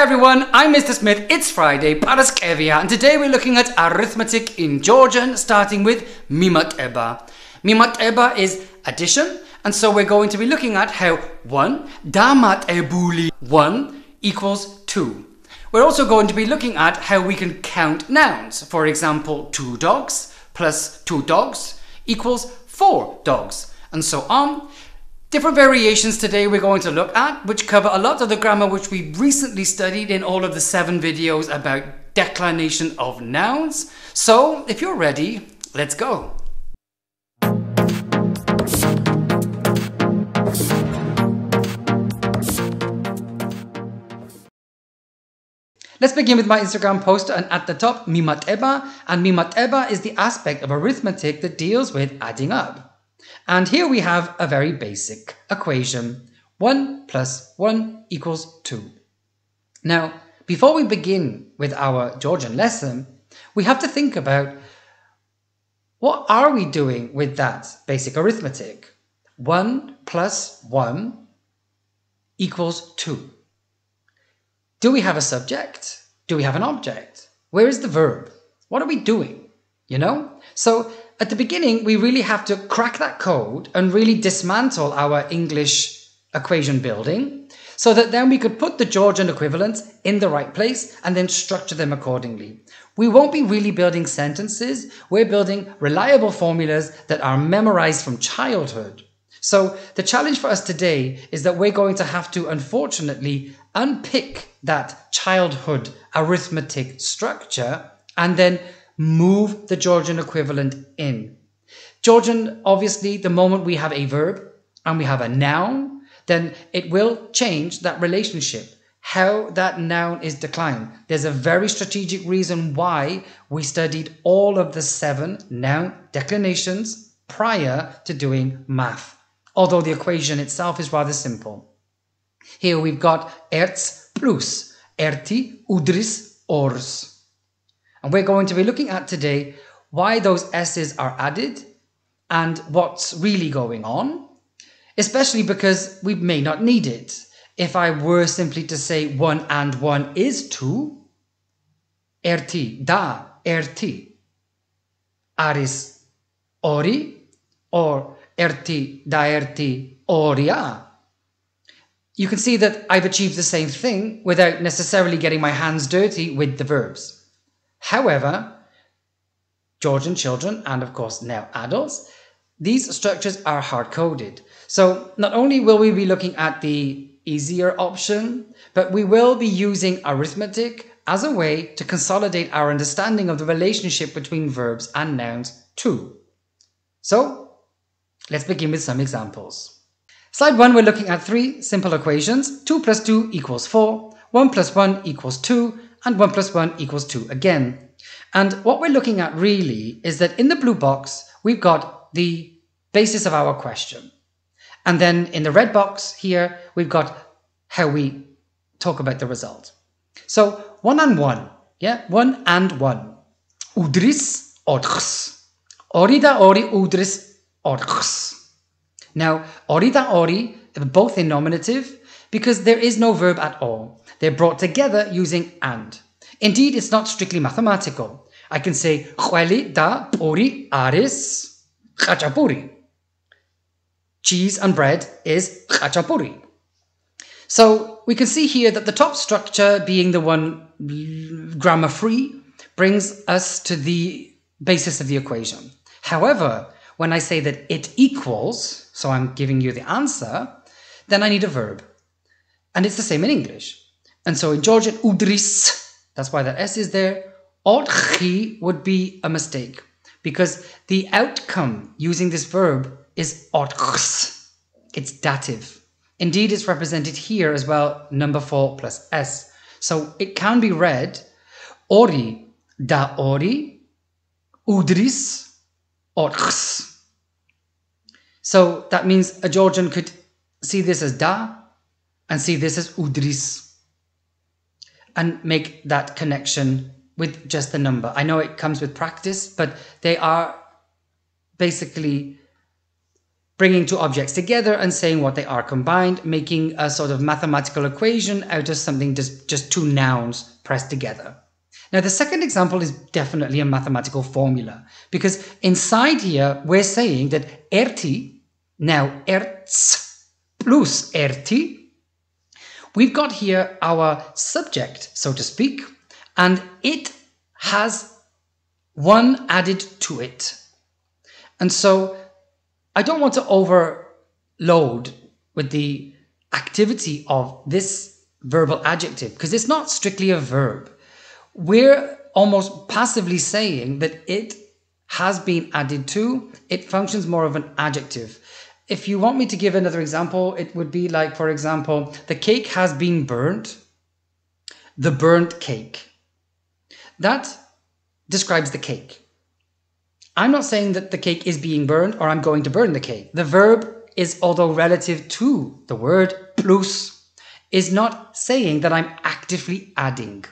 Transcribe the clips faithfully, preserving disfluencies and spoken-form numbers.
everyone, I'm Mister Smith, it's Friday, Paraskevia, and today we're looking at arithmetic in Georgian, starting with Mimat Eba. Mimat Eba is addition, and so we're going to be looking at how one, Damat Ebuli, one equals two. We're also going to be looking at how we can count nouns. For example, two dogs plus two dogs equals four dogs, and so on. Different variations today we're going to look at, which cover a lot of the grammar which we recently studied in all of the seven videos about declination of nouns. So, if you're ready, let's go. Let's begin with my Instagram post, and at the top, Mimat Eba, and Mimat Eba is the aspect of arithmetic that deals with adding up. And here we have a very basic equation. one plus one equals two. Now, before we begin with our Georgian lesson, we have to think about what are we doing with that basic arithmetic? one plus one equals two. Do we have a subject? Do we have an object? Where is the verb? What are we doing? You know? So, at the beginning, we really have to crack that code and really dismantle our English equation building so that then we could put the Georgian equivalents in the right place and then structure them accordingly. We won't be really building sentences, we're building reliable formulas that are memorized from childhood. So the challenge for us today is that we're going to have to, unfortunately, unpick that childhood arithmetic structure and then move the Georgian equivalent in. Georgian, obviously, the moment we have a verb and we have a noun, then it will change that relationship, how that noun is declined. There's a very strategic reason why we studied all of the seven noun declinations prior to doing math, although the equation itself is rather simple. Here we've got erts plus erti, udris, ors. And we're going to be looking at today why those S's are added and what's really going on, especially because we may not need it. If I were simply to say one and one is two, erti, da, erti, aris, ori, or erti, da, erti, oria. You can see that I've achieved the same thing without necessarily getting my hands dirty with the verbs. However, Georgian children, and of course now adults, these structures are hard-coded. So not only will we be looking at the easier option, but we will be using arithmetic as a way to consolidate our understanding of the relationship between verbs and nouns too. So let's begin with some examples. Slide one, we're looking at three simple equations. two plus two equals four, one plus one equals two, and one plus one equals two again. And what we're looking at really is that in the blue box, we've got the basis of our question. And then in the red box here, we've got how we talk about the result. So one and one, yeah, one and one. Udris orchs. Orida ori udris orchs. Now, orida ori, both in nominative, because there is no verb at all. They're brought together using and. Indeed, it's not strictly mathematical. I can say Khweli da puri aris khachapuri. Cheese and bread is khachapuri. So we can see here that the top structure, being the one grammar free, brings us to the basis of the equation. However, when I say that it equals, so I'm giving you the answer, then I need a verb. And it's the same in English. And so in Georgian, udris, that's why that S is there. Orchi would be a mistake because the outcome using this verb is orchs. It's dative. Indeed, it's represented here as well, number four plus S. So it can be read ori, da ori, udris, orchs. So that means a Georgian could see this as da and see this as udris, and make that connection with just the number. I know it comes with practice, but they are basically bringing two objects together and saying what they are combined, making a sort of mathematical equation out of something just, just two nouns pressed together. Now, the second example is definitely a mathematical formula, because inside here, we're saying that erti, now erts plus erti, we've got here our subject, so to speak, and it has one added to it. And so I don't want to overload with the activity of this verbal adjective, because it's not strictly a verb. We're almost passively saying that it has been added to. It functions more of an adjective. If you want me to give another example, it would be like, for example, the cake has been burnt. The burnt cake. That describes the cake. I'm not saying that the cake is being burned or I'm going to burn the cake. The verb is, although relative to the word plus, is not saying that I'm actively adding.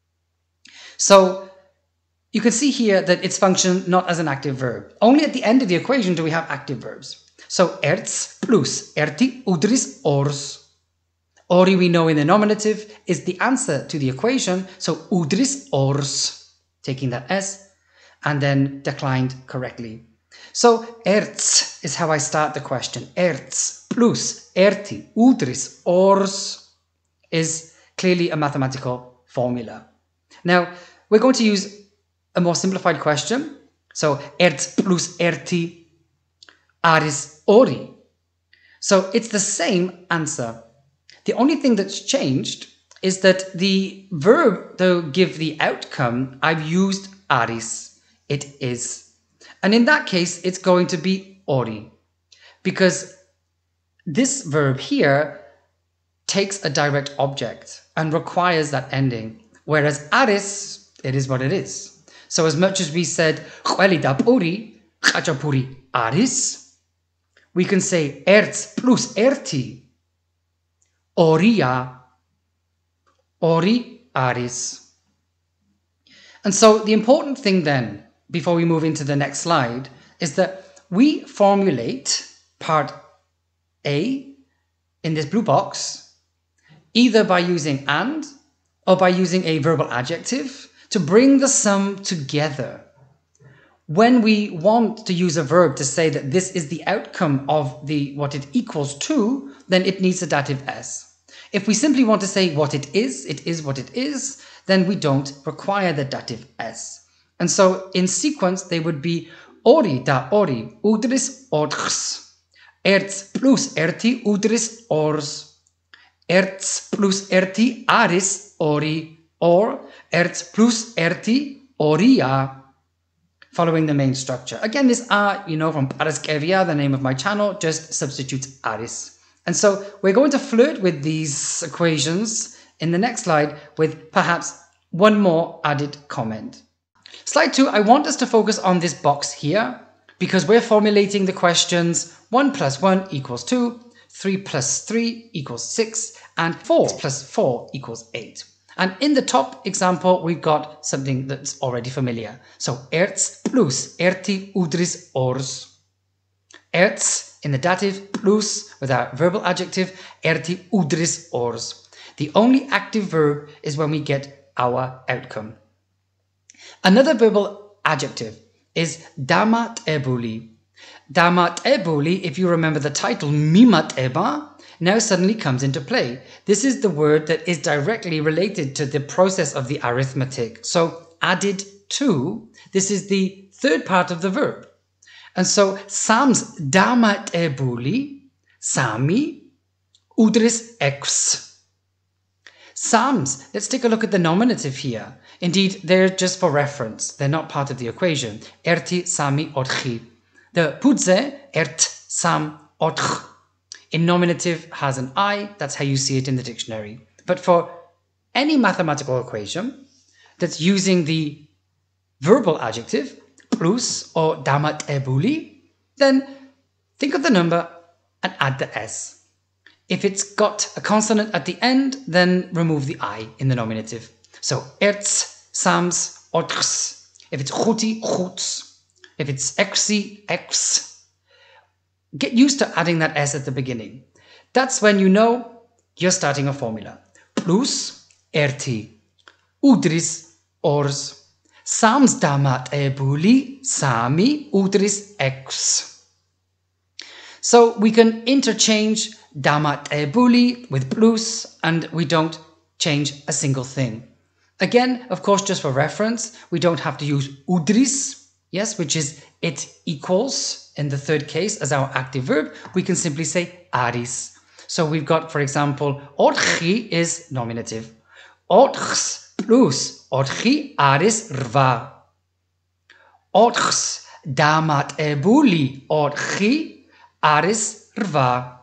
So you can see here that it's functioned not as an active verb. Only at the end of the equation do we have active verbs. So erts plus erti udris ors. Ori, we know in the nominative, is the answer to the equation. So udris ors, taking that S, and then declined correctly. So erts is how I start the question. Erts plus erti udris ors is clearly a mathematical formula. Now, we're going to use a more simplified question. So, erts plus erti aris ori. So, it's the same answer. The only thing that's changed is that the verb to give the outcome, I've used aris. It is. And in that case, it's going to be ori. Because this verb here takes a direct object and requires that ending. Whereas aris, it is what it is. So as much as we said puri, puri aris, we can say erts plus erti, oria, ori aris. And so the important thing then, before we move into the next slide, is that we formulate part A in this blue box, either by using and, or by using a verbal adjective to bring the sum together. When we want to use a verb to say that this is the outcome of the what it equals to, then it needs a dative S. If we simply want to say what it is, it is what it is, then we don't require the dative S. And so in sequence, they would be ori da ori, udris ors, erts plus erti udris ors, erts plus erti aris ori, or erts plus erti oria, following the main structure. Again, this a, you know, from Paraskevia, the name of my channel, just substitutes aris. And so we're going to flirt with these equations in the next slide with perhaps one more added comment. Slide two, I want us to focus on this box here because we're formulating the questions one plus one equals two, three plus three equals six, and four plus four equals eight. And in the top example, we've got something that's already familiar. So, erts plus erti udris ors. Erts in the dative plus with our verbal adjective, erti udris ors. The only active verb is when we get our outcome. Another verbal adjective is damat ebuli. Damat ebuli, if you remember the title, mimat eba, now suddenly comes into play. This is the word that is directly related to the process of the arithmetic. So added to, this is the third part of the verb. And so sams damat ebuli, sami, udris ex. Sams, let's take a look at the nominative here. Indeed, they're just for reference. They're not part of the equation. Erti, sami, orchi. The pudze, ert, sam, orch. In nominative has an I, that's how you see it in the dictionary. But for any mathematical equation that's using the verbal adjective, plus or damat ebuli, then think of the number and add the S. If it's got a consonant at the end, then remove the I in the nominative. So erts, sams, orchs. If it's chuti, chuts. If it's exi, ex. get used to adding that S at the beginning. That's when you know you're starting a formula. Plus, erti, udris, ors. Sams damat ebuli, sami, udris, ex. So we can interchange damat ebuli with plus, and we don't change a single thing. Again, of course, just for reference, we don't have to use udris, yes, which is it equals in the third case as our active verb. We can simply say aris. So we've got, for example, orchi is nominative. Orchs plus orchi aris rva. Orchs damat ebuli orchi aris rva.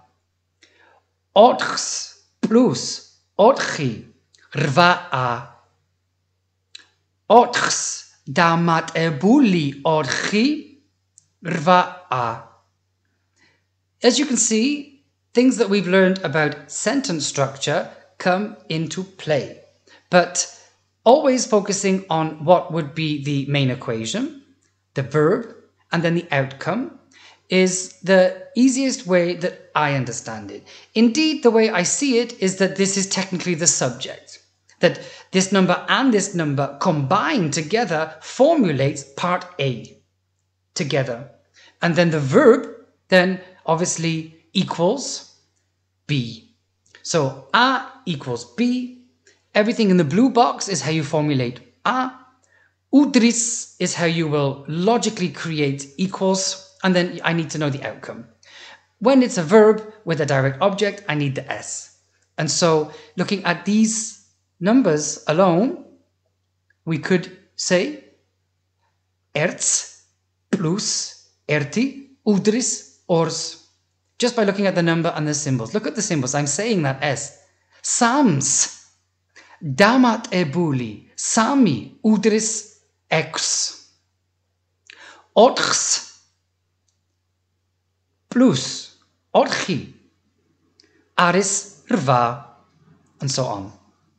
Orchs plus orchi rva a. Orchs damat ebuli orchi rva a. As you can see, things that we've learned about sentence structure come into play, but always focusing on what would be the main equation, the verb, and then the outcome is the easiest way that I understand it. Indeed, the way I see it is that this is technically the subject, that this number and this number combined together formulates part A together. And then the verb then obviously equals B. So A equals B. Everything in the blue box is how you formulate A. Udris is how you will logically create equals. And then I need to know the outcome. When it's a verb with a direct object, I need the S. And so looking at these numbers alone, we could say erts plus erti udris ors. Just by looking at the number and the symbols. Look at the symbols. I'm saying that S. Sams damat ebuli sami udris ex. Orchs plus orchi aris rva, and so on.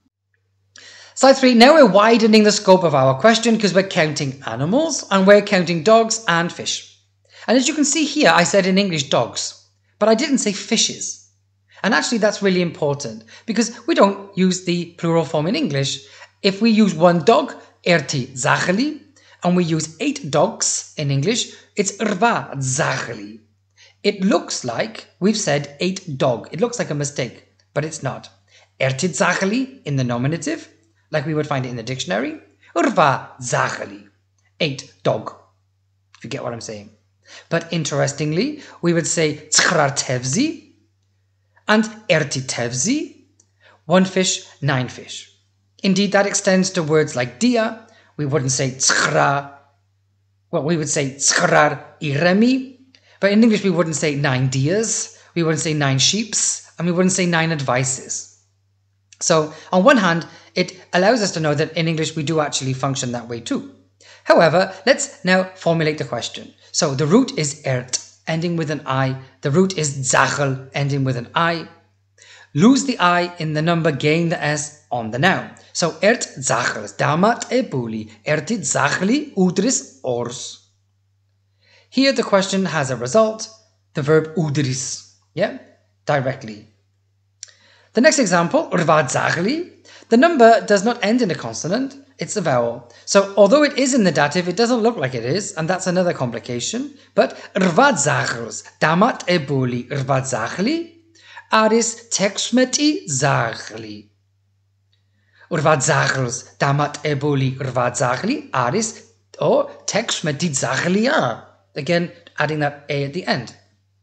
Slide three, now we're widening the scope of our question because we're counting animals and we're counting dogs and fish. And as you can see here, I said in English dogs, but I didn't say fishes. And actually that's really important because we don't use the plural form in English. If we use one dog, erti zacheli, and we use eight dogs in English, it's rva zacheli. It looks like we've said eight dog. It looks like a mistake, but it's not. Erti zacheli in the nominative, like we would find it in the dictionary. Rva zacheli, eight dog, if you get what I'm saying. But interestingly, we would say tzchrar tevzi and erti tevzi, one fish, nine fish. Indeed, that extends to words like dia. We wouldn't say tzchra, well, we would say tzchrar iremi, but in English we wouldn't say nine dias, we wouldn't say nine sheeps, and we wouldn't say nine advices. So on one hand, it allows us to know that in English we do actually function that way too. However, let's now formulate the question. So the root is ert, ending with an I. The root is zachel, ending with an I. Lose the I in the number, gain the S on the noun. So ert zachel, damat ebuli, ertit zacheli, udris ors. Here the question has a result, the verb udris, yeah, directly. The next example, rva zacheli, the number does not end in a consonant, it's a vowel. So although it is in the dative, it doesn't look like it is, and that's another complication. But rva zachels, damat ebuli, rva zacheli, aris texmeti zacheli. Rva zachels, damat ebuli, rva zacheli, aris or texmeti zachelia. Again, adding that A at the end.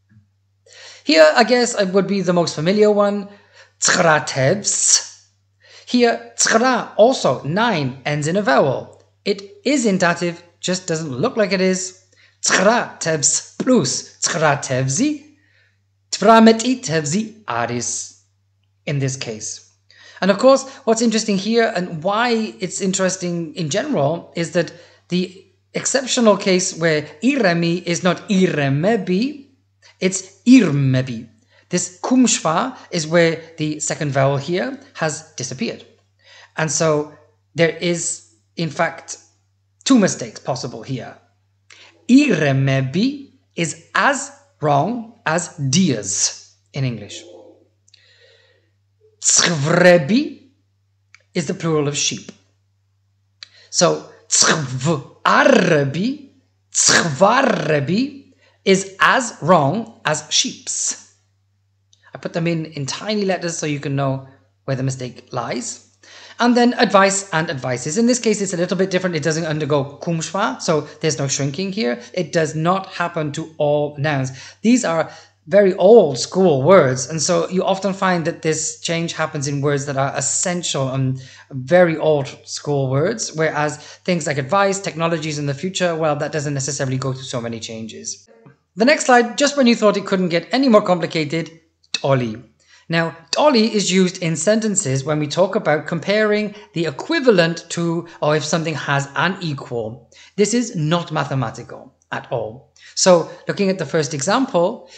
Here, I guess, it would be the most familiar one, tzchra tevs. Here, tzchra, also nine, ends in a vowel. It is in dative, just doesn't look like it is. Tzchra tevs plus tzchra tevzi, tvrameti tevzi aris, in this case. And of course, what's interesting here and why it's interesting in general is that the exceptional case where iremi is not iremebi, it's irmebi. This kumshva is where the second vowel here has disappeared. And so there is, in fact, two mistakes possible here. Iremebi is as wrong as deers in English. Tzvrebi is the plural of sheep. So tzvarbi, tzvarbi is as wrong as sheeps. I put them in in tiny letters so you can know where the mistake lies. And then advice and advices. In this case, it's a little bit different. It doesn't undergo kumshwa, so there's no shrinking here. It does not happen to all nouns. These are very old school words, and so you often find that this change happens in words that are essential and very old school words, whereas things like advice, technologies in the future, well, that doesn't necessarily go through so many changes. The next slide, just when you thought it couldn't get any more complicated, toli. Now, toli is used in sentences when we talk about comparing the equivalent to, or if something has an equal. This is not mathematical at all. So, looking at the first example,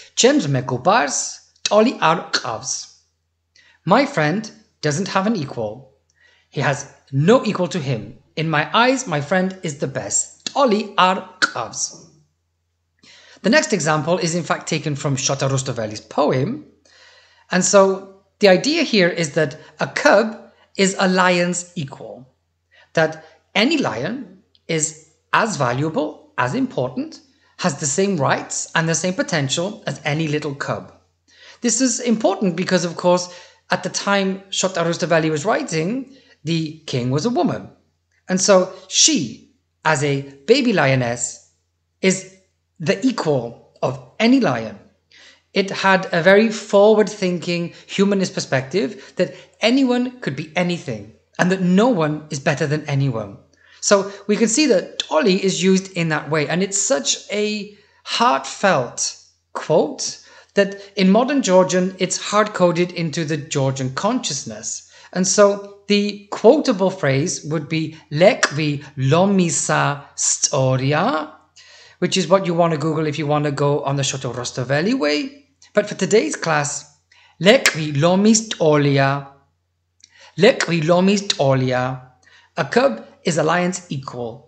toli ar qavs. My friend doesn't have an equal. He has no equal to him. In my eyes, my friend is the best. Toli ar qavs. The next example is in fact taken from Shota Rustaveli's poem. And so the idea here is that a cub is a lion's equal. That any lion is as valuable, as important, has the same rights and the same potential as any little cub. This is important because, of course, at the time Shota Rustaveli was writing, the king was a woman. And so she, as a baby lioness, is the equal of any lion. It had a very forward-thinking humanist perspective that anyone could be anything and that no one is better than anyone. So we can see that toli is used in that way, and it's such a heartfelt quote that in modern Georgian it's hard-coded into the Georgian consciousness. And so the quotable phrase would be lekvi lomisa storia, which is what you want to Google if you want to go on the Shota Rustaveli way. But for today's class, lekvi lomis tolia, lekvi lomis tolia, a cub is a lion's equal.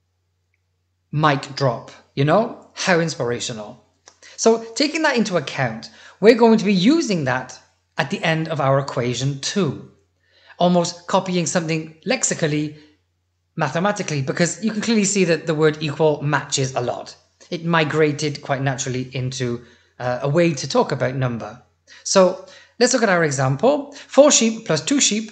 Mic drop, you know? How inspirational. So taking that into account, we're going to be using that at the end of our equation too. Almost copying something lexically, mathematically, because you can clearly see that the word equal matches a lot. It migrated quite naturally into uh, a way to talk about number. So let's look at our example. Four sheep plus two sheep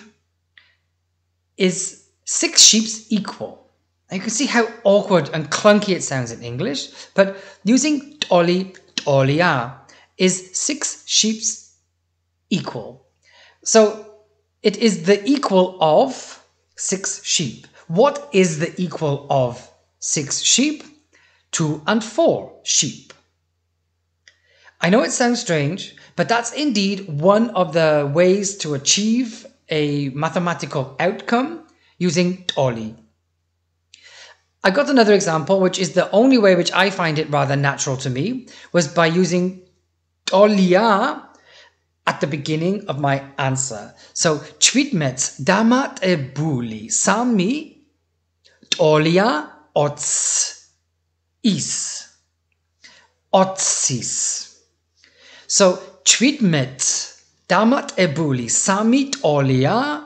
is six sheep's equal. And you can see how awkward and clunky it sounds in English, but using toli, tolia is six sheep's equal. So it is the equal of six sheep. What is the equal of six sheep? Two and four sheep. I know it sounds strange, but that's indeed one of the ways to achieve a mathematical outcome using toli. I got another example, which is the only way which I find it rather natural to me, was by using tolia at the beginning of my answer. So, chvitmets damat e buli sami tolia ots is. Otsis. So, chvitmet damat e buli sami tolia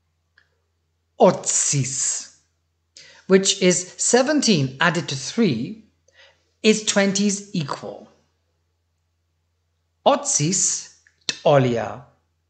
otsis, which is seventeen added to three, is twenty's equal. Otsis tolia.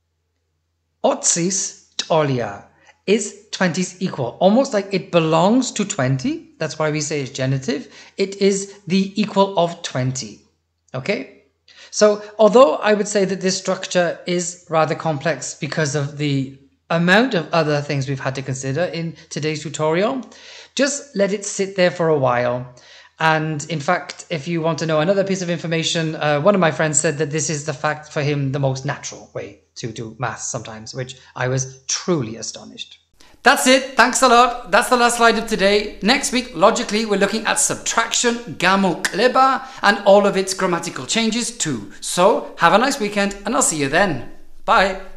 Otsis tolia is twenty's equal. Almost like it belongs to twenty. That's why we say it's genitive. It is the equal of twenty. Okay? So, although I would say that this structure is rather complex because of the amount of other things we've had to consider in today's tutorial, just let it sit there for a while. And in fact, if you want to know another piece of information, uh, one of my friends said that this is the fact for him the most natural way to do maths sometimes, which I was truly astonished. That's it. Thanks a lot. That's the last slide of today. Next week, logically, we're looking at subtraction, gamu kleba, and all of its grammatical changes too. So have a nice weekend, and I'll see you then. Bye.